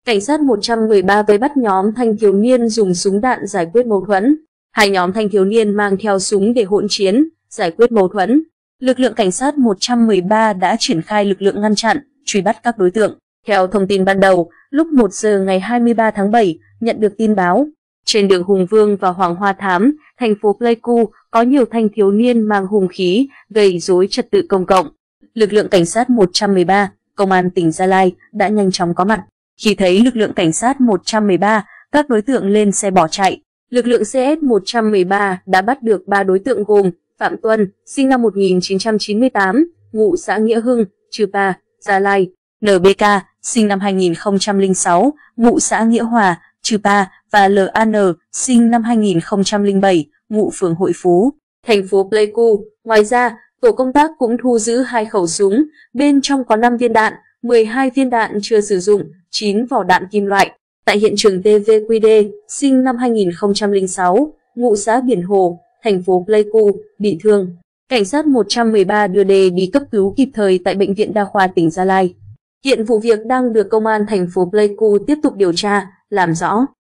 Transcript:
Cảnh sát 113 vây bắt nhóm thanh thiếu niên dùng súng đạn giải quyết mâu thuẫn. Hai nhóm thanh thiếu niên mang theo súng để hỗn chiến, giải quyết mâu thuẫn. Lực lượng cảnh sát 113 đã triển khai lực lượng ngăn chặn, truy bắt các đối tượng. Theo thông tin ban đầu, lúc 1 giờ ngày 23 tháng 7, nhận được tin báo, trên đường Hùng Vương và Hoàng Hoa Thám, thành phố Pleiku, có nhiều thanh thiếu niên mang hung khí, gây rối trật tự công cộng. Lực lượng cảnh sát 113, Công an tỉnh Gia Lai đã nhanh chóng có mặt. Khi thấy lực lượng cảnh sát 113, các đối tượng lên xe bỏ chạy. Lực lượng CS-113 đã bắt được 3 đối tượng gồm Phạm Tuân, sinh năm 1998, ngụ xã Nghĩa Hưng, Chư Pa, Gia Lai, NBK, sinh năm 2006, ngụ xã Nghĩa Hòa, Chư Pa và LAN, sinh năm 2007, ngụ phường Hội Phú, thành phố Pleiku. Ngoài ra, tổ công tác cũng thu giữ 2 khẩu súng, bên trong có 5 viên đạn, 12 viên đạn chưa sử dụng, 9 vỏ đạn kim loại. Tại hiện trường TVQD, sinh năm 2006, ngụ xã Biển Hồ, thành phố Pleiku, bị thương. Cảnh sát 113 đưa Đê đi cấp cứu kịp thời tại Bệnh viện Đa khoa tỉnh Gia Lai. Hiện vụ việc đang được Công an thành phố Pleiku tiếp tục điều tra, làm rõ.